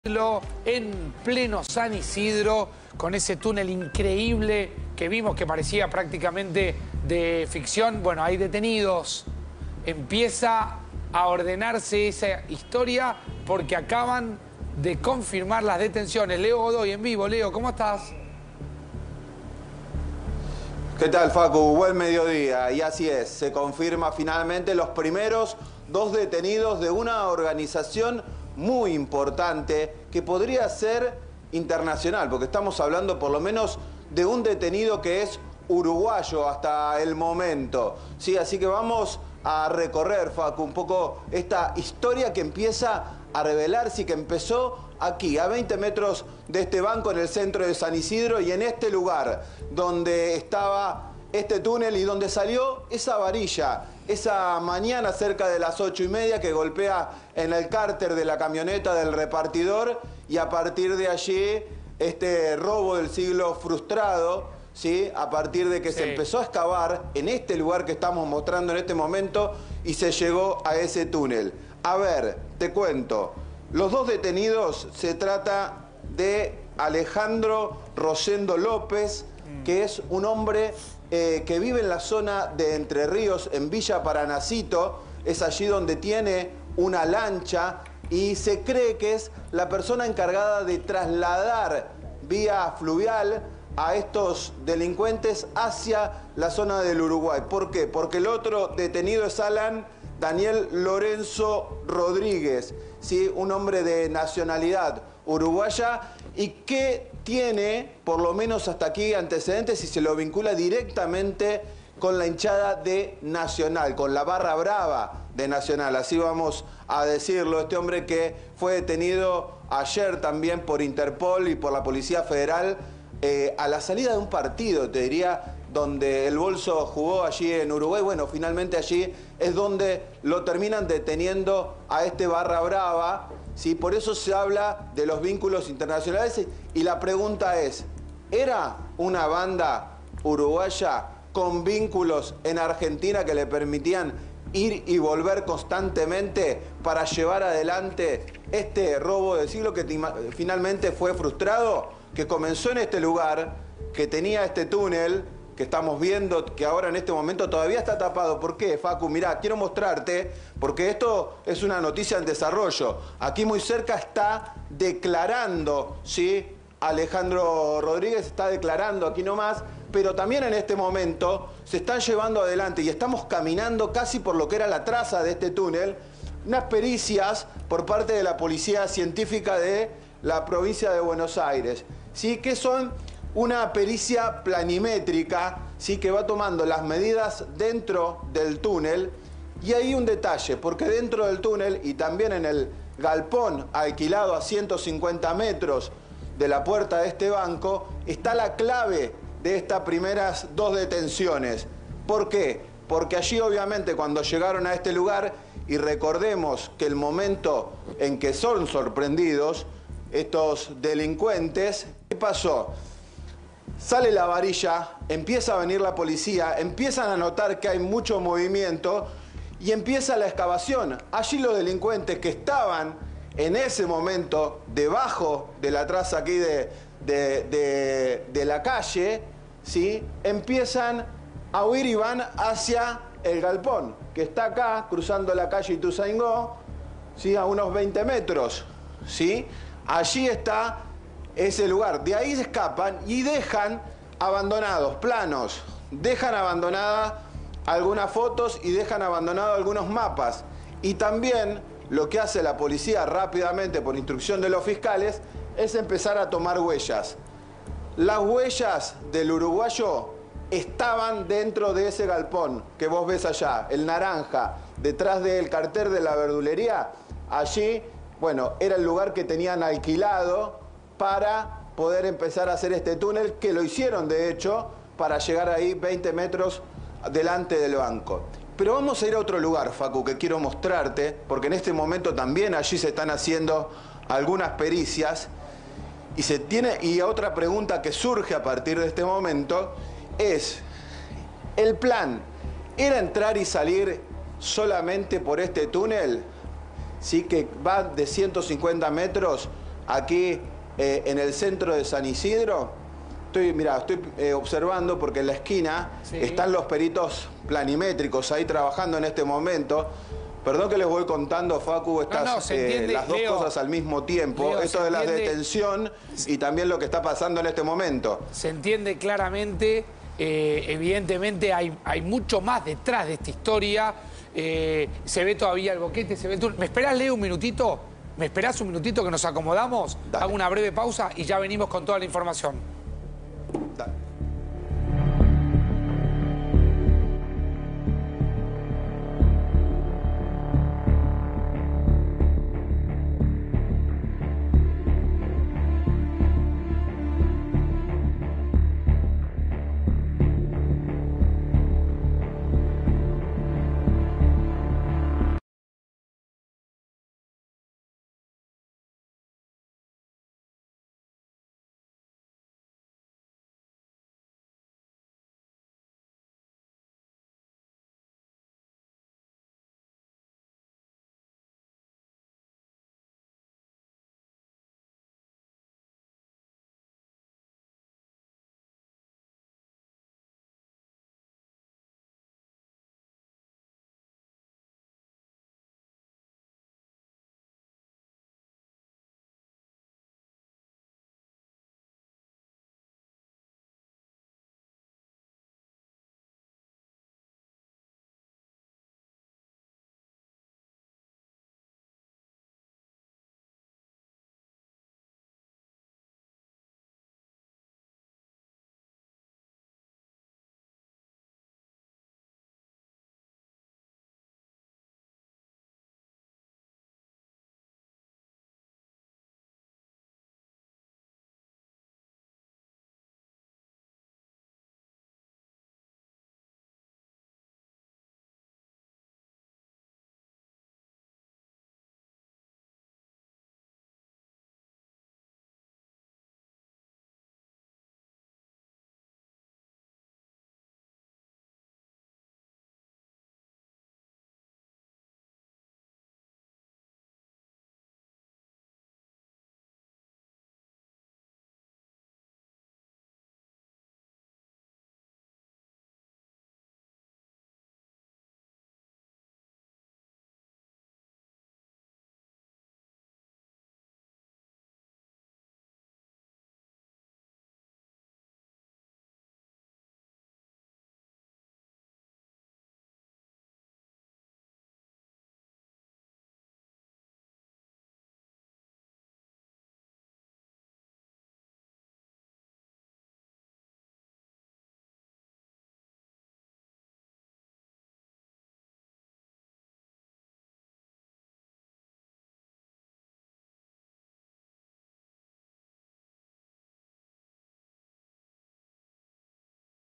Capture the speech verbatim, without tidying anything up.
En pleno San Isidro, con ese túnel increíble que vimos que parecía prácticamente de ficción. Bueno, hay detenidos. Empieza a ordenarse esa historia porque acaban de confirmar las detenciones. Leo Godoy en vivo. Leo, ¿cómo estás? ¿Qué tal, Facu? Buen mediodía. Y así es, se confirma finalmente los primeros dos detenidos de una organización muy importante que podría ser internacional, porque estamos hablando por lo menos de un detenido que es uruguayo hasta el momento. Sí, así que vamos a recorrer, Facu, un poco esta historia que empieza a revelarse y que empezó aquí, a veinte metros de este banco en el centro de San Isidro y en este lugar donde estaba este túnel y donde salió esa varilla, esa mañana cerca de las ocho y media que golpea en el cárter de la camioneta del repartidor y a partir de allí este robo del siglo frustrado, ¿sí? A partir de que sí. se empezó a excavar en este lugar que estamos mostrando en este momento y se llegó a ese túnel. A ver, te cuento, los dos detenidos se trata de Alejandro Rosendo López, mm. que es un hombre Eh, que vive en la zona de Entre Ríos, en Villa Paranacito. Es allí donde tiene una lancha y se cree que es la persona encargada de trasladar vía fluvial a estos delincuentes hacia la zona del Uruguay. ¿Por qué? Porque el otro detenido es Alan Daniel Lorenzo Rodríguez, ¿sí? Un hombre de nacionalidad uruguaya y que tiene, por lo menos hasta aquí, antecedentes y se lo vincula directamente con la hinchada de Nacional, con la barra brava de Nacional, así vamos a decirlo. Este hombre que fue detenido ayer también por Interpol y por la Policía Federal eh, a la salida de un partido, te diría, donde el Bolso jugó allí en Uruguay. Bueno, finalmente allí es donde lo terminan deteniendo a este barra brava, ¿sí? Por eso se habla de los vínculos internacionales y la pregunta es, ¿era una banda uruguaya con vínculos en Argentina que le permitían ir y volver constantemente para llevar adelante este robo del siglo que finalmente fue frustrado, que comenzó en este lugar, que tenía este túnel que estamos viendo, que ahora en este momento todavía está tapado? ¿Por qué, Facu? Mirá, quiero mostrarte, porque esto es una noticia en desarrollo. Aquí muy cerca está declarando, ¿sí? Alejandro Rodríguez está declarando aquí nomás, pero también en este momento se están llevando adelante y estamos caminando casi por lo que era la traza de este túnel, unas pericias por parte de la Policía Científica de la provincia de Buenos Aires, ¿sí? Que son una pericia planimétrica, ¿sí? Que va tomando las medidas dentro del túnel. Y hay un detalle, porque dentro del túnel y también en el galpón alquilado a ciento cincuenta metros de la puerta de este banco está la clave de estas primeras dos detenciones. ¿Por qué? Porque allí obviamente cuando llegaron a este lugar, y recordemos que el momento en que son sorprendidos estos delincuentes, ¿qué pasó? Sale la varilla, empieza a venir la policía, empiezan a notar que hay mucho movimiento y empieza la excavación. Allí los delincuentes que estaban en ese momento debajo de la traza aquí de, de, de, de la calle, ¿sí? Empiezan a huir y van hacia el galpón, que está acá, cruzando la calle Ituzaingó, ¿sí? A unos veinte metros, ¿sí? Allí está ese lugar. De ahí se escapan y dejan abandonados planos, dejan abandonadas algunas fotos y dejan abandonados algunos mapas. Y también lo que hace la policía rápidamente por instrucción de los fiscales es empezar a tomar huellas. Las huellas del uruguayo estaban dentro de ese galpón que vos ves allá, el naranja, detrás del cartel de la verdulería. Allí, bueno, era el lugar que tenían alquilado para poder empezar a hacer este túnel, que lo hicieron de hecho para llegar ahí veinte metros delante del banco. Pero vamos a ir a otro lugar, Facu, que quiero mostrarte, porque en este momento también allí se están haciendo algunas pericias y se tiene, y otra pregunta que surge a partir de este momento es, ¿el plan era entrar y salir solamente por este túnel? ¿Sí? Que va de ciento cincuenta metros aquí eh, en el centro de San Isidro. Estoy, mirá, estoy eh, observando porque en la esquina sí. están los peritos planimétricos ahí trabajando en este momento. Perdón que les voy contando, Facu, estas, no, no, entiende, eh, las dos Leo, cosas al mismo tiempo. Leo, Esto de la detención y también lo que está pasando en este momento. Se entiende claramente, eh, evidentemente hay, hay mucho más detrás de esta historia. Eh, se ve todavía el boquete, se ve... ¿Me esperás, Leo, un minutito? ¿Me esperás un minutito que nos acomodamos? Dale. Hago una breve pausa y ya venimos con toda la información.